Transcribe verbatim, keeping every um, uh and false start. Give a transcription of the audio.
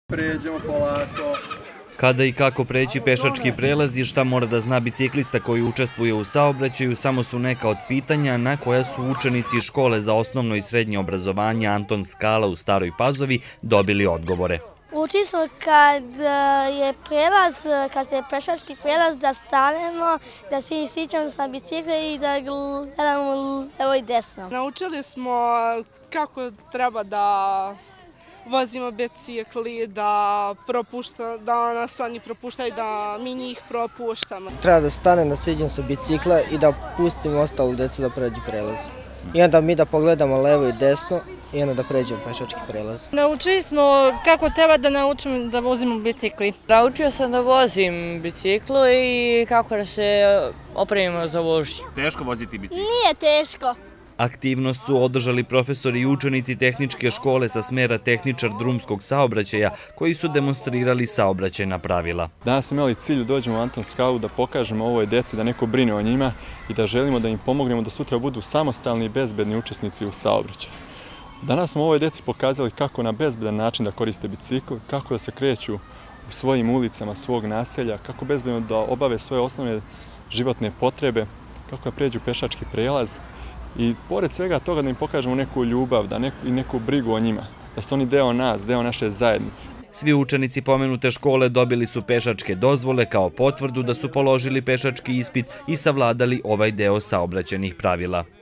Pređemo polako. Kada i kako preći pešački prelaz i šta mora da zna biciklista koji učestvuje u saobraćaju samo su neka od pitanja na koja su učenici škole za osnovno i srednje obrazovanje Anton Skala u Staroj Pazovi dobili odgovore. Uči smo kad je prelaz, kad je pešački prelaz da stanemo, da se isićemo sa bicikle i da gledamo levo i desno. Naučili smo kako treba da vozimo bicikli, da, propušta, da nas oni propuštaju, da mi njih propuštamo. Treba da stanem, da siđem sa bicikla i da pustim ostalu decu da pređu prelaz. I onda mi da pogledamo levo i desno i onda da pređemo pešački prelaz. Naučili smo kako treba da naučimo da vozimo bicikli. Naučio sam da vozim biciklu i kako da se opremimo za vožnju. Teško voziti bicikl? Nije teško. Aktivnost su održali profesori i učenici tehničke škole sa smera tehničar drumskog saobraćaja koji su demonstrirali saobraćajna pravila. Danas smo imali cilj da dođemo u Anton Skalu da pokažemo ovoj deci da neko brine o njima i da želimo da im pomognemo da sutra budu samostalni i bezbedni učesnici u saobraćaju. Danas smo ovoj deci pokazali kako na bezbedan način da koriste bicikl, kako da se kreću u svojim ulicama svog naselja, kako bezbedno da obave svoje osnovne životne potrebe, kako da pređu pešački prelaz. I pored svega toga da im pokažemo neku ljubav da neku, i neku brigu o njima, da su oni deo nas, deo naše zajednice. Svi učenici pomenute škole dobili su pešačke dozvole kao potvrdu da su položili pešački ispit i savladali ovaj deo saobraćajnih pravila.